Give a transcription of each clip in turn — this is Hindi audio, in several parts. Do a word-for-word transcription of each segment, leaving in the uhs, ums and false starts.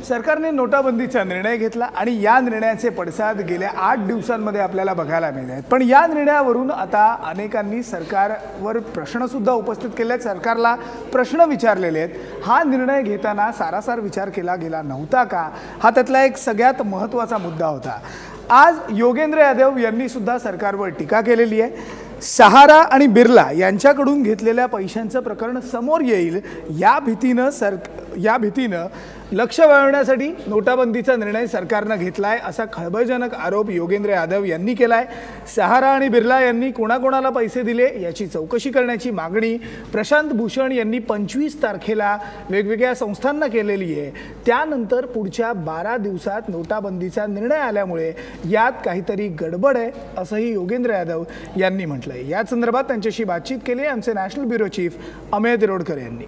सरकारने नोटाबंदीचा निर्णय घेतला आणि या निर्णयाचे पडसाद गेल्या आठ दिवसांमध्ये आपल्याला बघायला मिळत आहेत। पण या निर्णयावरून आता अनेकांनी सरकारवर प्रश्न सुद्धा उपस्थित केले आहेत, सरकारला प्रश्न विचारलेले आहेत। हा निर्णय घेताना सारासार विचार केला गेला नव्हता का, हा त्यातला एक सगळ्यात महत्त्वाचा मुद्दा होता। आज योगेंद्र यादव यांनी सुद्धा सरकारवर टीका केलेली आहे। सहारा आणि बिर्ला यांच्याकडून घेतलेल्या पैशांचं प्रकरण समोर येईल या भीतीनं सर या भीतीनं लक्ष वळवण्यासाठी नोटाबंदीचा निर्णय सरकारने घेतलाय असा खळबळजनक आरोप योगेंद्र यादव यांनी केलाय। सहारा आणि बिर्ला यांनी कोणाकोणाला पैसे दिले याची चौकशी करण्याची मागणी प्रशांत भूषण यांनी पंचवीस तारखेला वेगवेगळ्या संस्थांना केलेली आहे। त्यानंतर पुढच्या बारा दिवसात नोटाबंदीचा निर्णय आल्यामुळे यात काहीतरी गडबड आहे असंही योगेंद्र यादव यांनी म्हटलंय। या संदर्भात त्यांच्याशी बातचीत केली आमचे national bureau chief Abhay Tirodkar यांनी।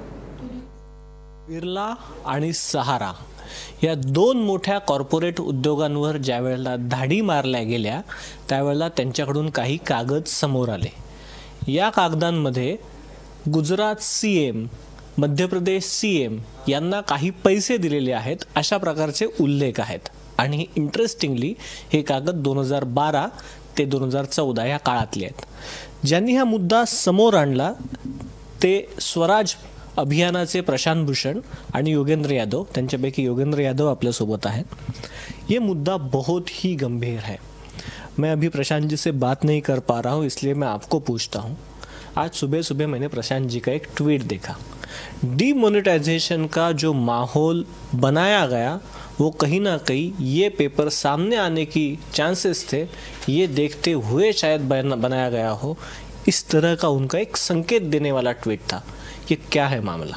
बिर्ला आणि सहारा या दोन मोठ्या कॉर्पोरेट उद्योगांवर ज्या वेळेला धाडी मारल्या गेल्या त्यावेळेला त्यांच्याकडून काही कागद समोर आले। या कागदांमध्ये गुजरात सीएम, मध्य प्रदेश सीएम यांना काही पैसे दिलेले आहेत अशा प्रकारचे उल्लेख आहेत। आणि इंटरेस्टिंगली हे कागद दोन हजार बारा ते दोन हजार चौदा या काळातले आहेत। ज्यांनी हा मुद्दा समोर आणला ते स्वराज अभियानाचे प्रशांत भूषण आणि योगेंद्र यादव, त्यांच्यापैकी योगेंद्र यादव आपल्यासोबत आहेत। ये मुद्दा बहुत ही गंभीर है। मैं अभी प्रशांत जी से बात नहीं कर पा रहा हूँ, इसलिए मैं आपको पूछता हूँ। आज सुबह सुबह मैंने प्रशांत जी का एक ट्वीट देखा। डीमोनेटाइजेशन का जो माहौल बनाया गया वो कहीं ना कहीं ये पेपर सामने आने की चांसेस थे, ये देखते हुए शायद बनाया गया हो। इस तरह का उनका एक संकेत देने वाला ट्वीट था। ये क्या है मामला?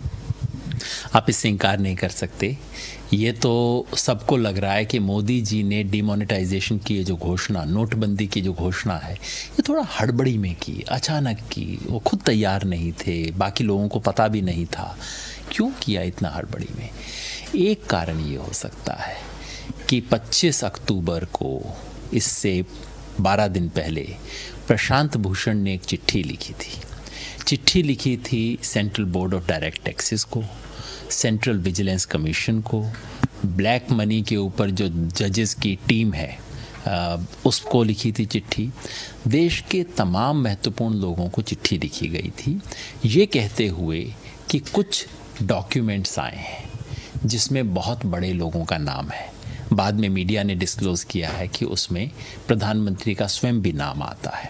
आप इससे इनकार नहीं कर सकते। ये तो सबको लग रहा है कि मोदी जी ने डिमोनेटाइजेशन की ये जो घोषणा, नोटबंदी की जो घोषणा है, ये थोड़ा हड़बड़ी में की, अचानक की। वो खुद तैयार नहीं थे, बाकी लोगों को पता भी नहीं था। क्यों किया इतना हड़बड़ी में? एक कारण ये हो सकता है कि पच्चीस अक्टूबर को, इससे बारह दिन पहले, प्रशांत भूषण ने एक चिट्ठी लिखी थी। चिट्ठी लिखी थी central board of direct taxes को, सेंट्रल विजिलेंस कमीशन को, ब्लैक मनी के ऊपर जो जजेस की टीम है आ, उसको लिखी थी चिट्ठी। देश के तमाम महत्वपूर्ण लोगों को चिट्ठी लिखी गई थी ये कहते हुए कि कुछ डॉक्यूमेंट्स आए हैं जिसमें बहुत बड़े लोगों का नाम है। बाद में मीडिया ने डिस्क्लोज़ किया है कि उसमें प्रधानमंत्री का स्वयं भी नाम आता है।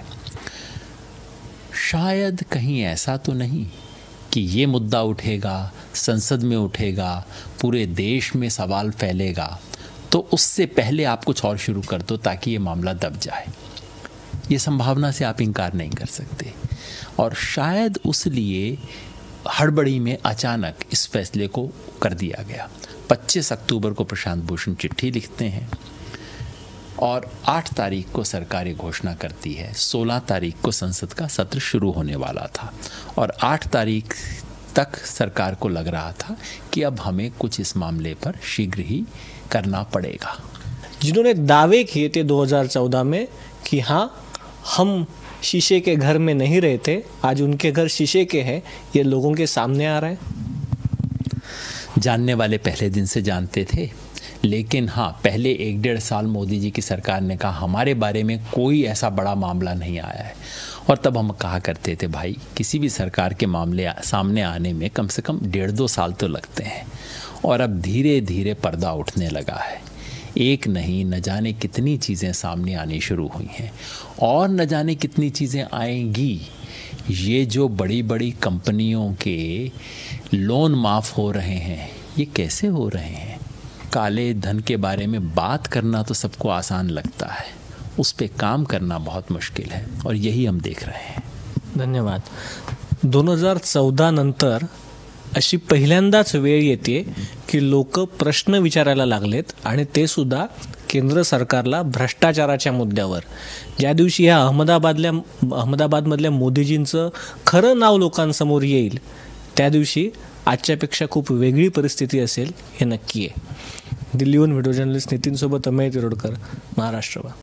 शायद कहीं ऐसा तो नहीं कि ये मुद्दा उठेगा, संसद में उठेगा, पूरे देश में सवाल फैलेगा, तो उससे पहले आप कुछ और शुरू कर दो ताकि ये मामला दब जाए। ये संभावना से आप इनकार नहीं कर सकते। और शायद उसलिए हड़बड़ी में अचानक इस फैसले को कर दिया गया। पच्चीस अक्टूबर को प्रशांत भूषण चिट्ठी लिखते हैं और आठ तारीख को सरकार ये घोषणा करती है। सोलह तारीख को संसद का सत्र शुरू होने वाला था और आठ तारीख तक सरकार को लग रहा था कि अब हमें कुछ इस मामले पर शीघ्र ही करना पड़ेगा। जिन्होंने दावे किए थे दो हज़ार चौदह में कि हाँ हम शीशे के घर में नहीं रहते, आज उनके घर शीशे के हैं, ये लोगों के सामने आ रहा है। जानने वाले पहले दिन से जानते थे, लेकिन हाँ, पहले एक डेढ़ साल मोदी जी की सरकार ने कहा हमारे बारे में कोई ऐसा बड़ा मामला नहीं आया है। और तब हम कहा करते थे भाई किसी भी सरकार के मामले सामने आने में कम से कम डेढ़ दो साल तो लगते हैं। और अब धीरे धीरे पर्दा उठने लगा है। एक नहीं, न जाने कितनी चीज़ें सामने आनी शुरू हुई हैं और न जाने कितनी चीज़ें आएंगी। ये जो बड़ी बड़ी कंपनियों के लोन माफ़ हो रहे हैं, ये कैसे हो रहे हैं? काले धन के बारे में बात करना तो सबको आसान लगता है, उस पे काम करना बहुत मुश्किल है और यही हम देख रहे हैं। धन्यवाद। दोन हजार चौदा नंतर अशी पहिल्यांदाच वेळ येते की लोक प्रश्न विचारायला लागलेत आणि ते सुद्धा केंद्र सरकारला भ्रष्टाचाराच्या मुद्द्यावर। ज्या दिवशी या अहमदाबादल्या अहमदाबादमधल्या मोदीजींचं खरं नाव लोकांसमोर येईल त्या दिवशी आजच्यापेक्षा खूप वेगळी परिस्थिती असेल हे नक्की आहे। दिल्लीहून व्हिडिओ जर्नलिस्ट नितीन सोबत अभय तिरोडकर, महाराष्ट्र।